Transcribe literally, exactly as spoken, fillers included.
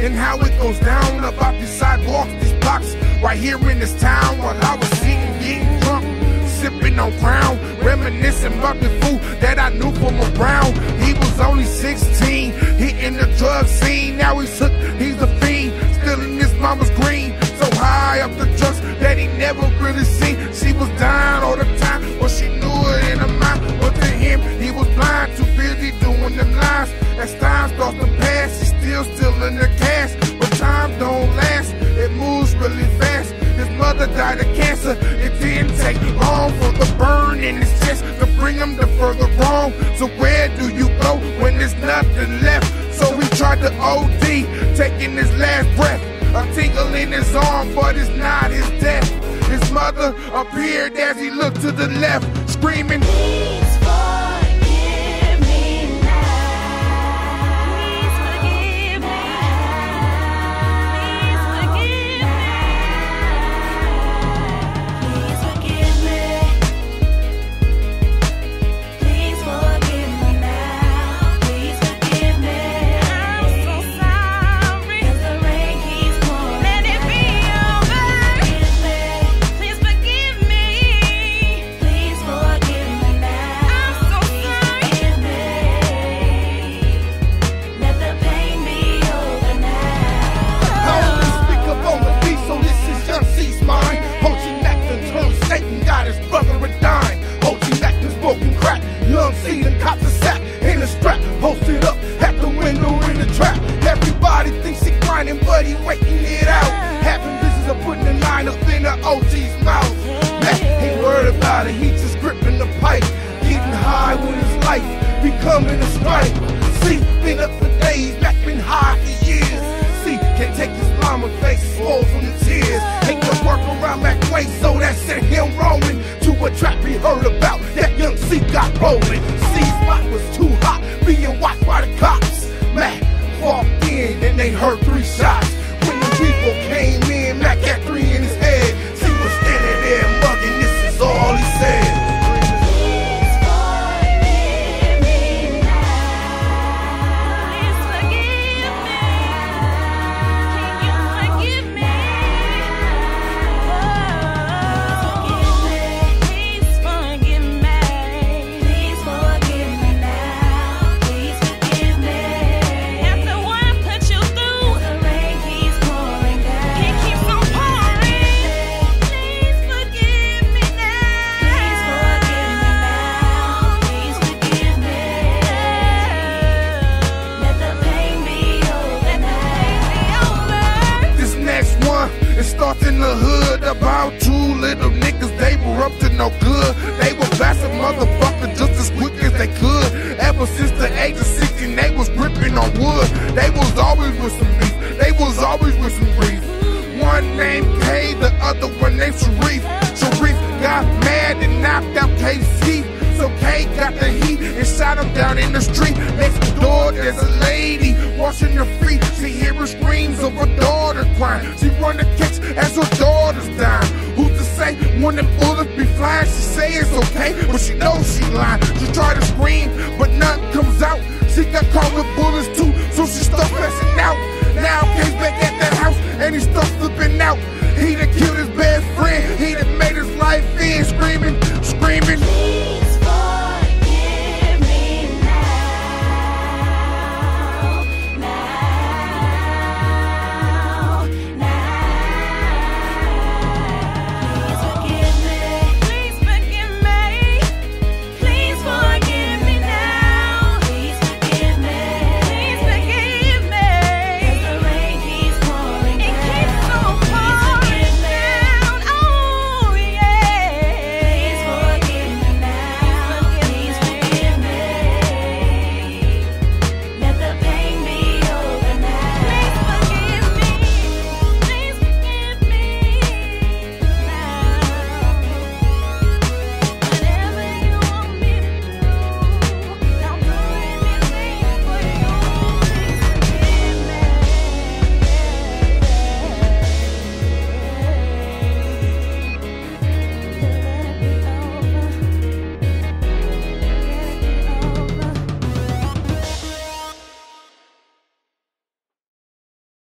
and how it goes down about these sidewalks, these blocks, right here in this town. While I was sitting getting drunk, sipping on Crown, reminiscing about the fool that I knew from around. He was only sixteen, hitting the drug scene. Now he's hooked, he's a fiend, still in his mama's green. So high up the drugs that he never really seen. She was dying all the time, but she knew it in her mind. But to him, he was blind, too busy doing them lines. As time starts to pass, he's still still in the cast. But time don't last, it moves really fast. His mother died of cancer, it didn't take long for the burn in his chest to bring him to further wrong. So where do you go when there's nothing left? So he tried to O D, taking his last breath. A tingle in his arm, but it's not his death. His mother appeared as he looked to the left, screaming, "Please forgive me now. Please forgive me. Please forgive me. Please forgive me. Please forgive me now. Please forgive me. I'm so sorry. 'Cause the rain keeps pouring. Let it be over. Please forgive me. Please forgive me now. I'm so sorry. Forgive me. Let the pain be over now. I only speak up on the beat, so this is Young C's mind. O G Mackin turned Satan, got his brother a dime. O G Mackin smoking crack, Young C done copped a sack in a strap, posted up at the window in the trap. Everybody thinks he grinding, but he waiting it out. Having business of putting a nine up in the O G's mouth. Man, ain't worried about it, he just gripping the pipe, getting high with his life, becoming a stripe. See, been up for days, Mac been high for years. See, can't take his mama face, swole from the tears. Ain't no work around Mac way, so that sent him rolling to a trap he heard about that Young C got rolling. C's spot was too hot, being watched by the cops. Mac walked in and they heard three shots. When the people came in, Mac had three in his head. C was standing there mugging, this is all he said. "Please forgive me now. Please forgive me. Can you forgive me? Please forgive me. Please forgive me now. Please forgive me. After what I put you through, the rain keeps pouring down. It keeps on pouring. Please forgive me now. Please forgive me now. Please forgive me. Let the pain be over now." This next one, it starts in the hood about two little niggas. They were up to no good. They were blasting motherfuckers just as quick as they could. Ever since the age of sixteen, they was gripping on wood. They was always with some beef. They was always with some grief. One named K, the other one named Sharif. Sharif got mad and knocked out K C. So K got the heat and shot him down in the street. Next door, there's a lady washing her feet. She hear her screams of her daughter crying. She run the kicks as her daughter's dying. Who's to say when the bullets be flying? She say it's okay, but she knows she lying. She try to scream,